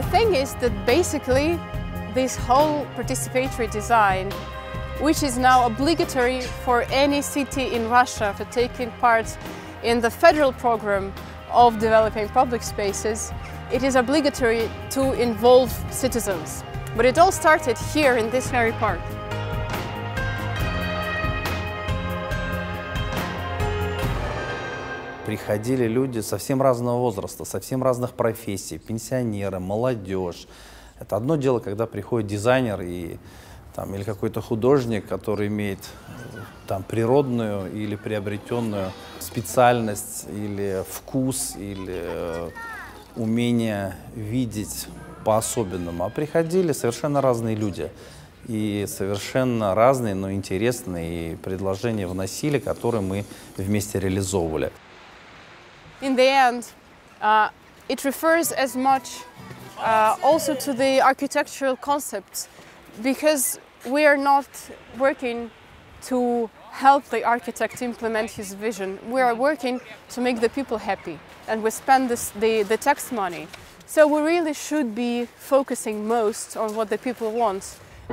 The thing is that basically this whole participatory design, which is now obligatory for any city in Russia for taking part in the federal program of developing public spaces, it is obligatory to involve citizens. But it all started here in this very park. Приходили люди совсем разного возраста, совсем разных профессий, пенсионеры, молодежь. Это одно дело, когда приходит дизайнер или какой-то художник, который имеет природную или приобретенную специальность, или вкус, или умение видеть по-особенному. А приходили совершенно разные люди. И совершенно разные, но интересные предложения вносили, которые мы вместе реализовывали. In the end, it refers as much also to the architectural concepts, because we are not working to help the architect implement his vision. We are working to make the people happy, and we spend the tax money. So we really should be focusing most on what the people want.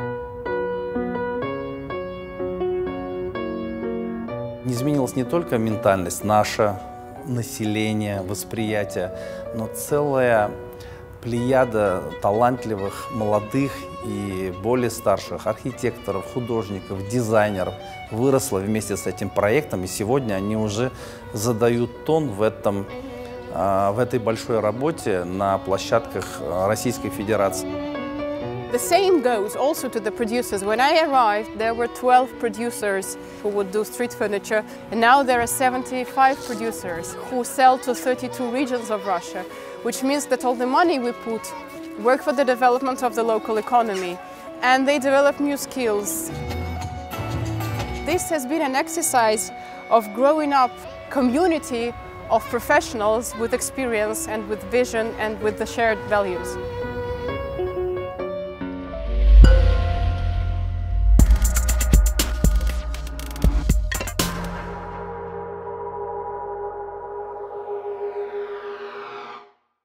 Изменилась не только ментальность наша, население, восприятие, но целая плеяда талантливых, молодых и более старших архитекторов, художников, дизайнеров выросла вместе с этим проектом, и сегодня они уже задают тон в этой большой работе на площадках Российской Федерации. The same goes also to the producers. When I arrived, there were 12 producers who would do street furniture, and now there are 75 producers who sell to 32 regions of Russia, which means that all the money we put work for the development of the local economy, and they develop new skills. This has been an exercise of growing up community of professionals with experience and with vision and with the shared values.